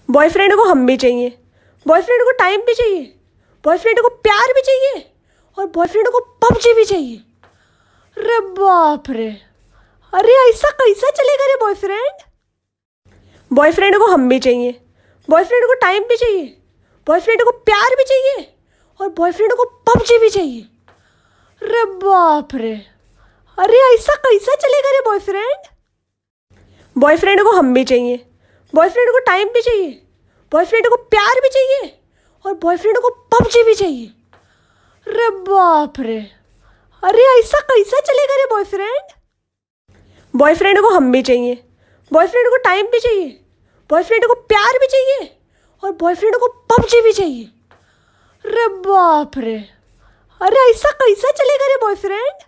Boyfriend को हम भी चाहिए, बॉयफ्रेंड को टाइम भी चाहिए, बॉयफ्रेंड को प्यार भी चाहिए और बॉयफ्रेंड को पबजी भी चाहिए। अरे बाप रे, अरे ऐसा कैसा चलेगा रे बॉयफ्रेंड। बॉयफ्रेंड को हम भी चाहिए, बॉयफ्रेंड को टाइम भी चाहिए, बॉयफ्रेंड को प्यार भी चाहिए और बॉयफ्रेंड को पबजी भी चाहिए। अरे बाप रे, अरे ऐसा कैसा चलेगा रे बॉयफ्रेंड। बॉयफ्रेंड को हम भी चाहिए, बॉयफ्रेंड को टाइम भी चाहिए, बॉयफ्रेंड को प्यार भी चाहिए और बॉयफ्रेंड को पबजी भी चाहिए। अरे बाप रे, अरे ऐसा कैसा चलेगा रे बॉयफ्रेंड। बॉयफ्रेंड को हम भी चाहिए, बॉयफ्रेंड को टाइम भी चाहिए, बॉयफ्रेंड को प्यार भी चाहिए और बॉयफ्रेंड को पबजी भी चाहिए। अरे बाप रे, अरे ऐसा कैसा चलेगा रे बॉयफ्रेंड।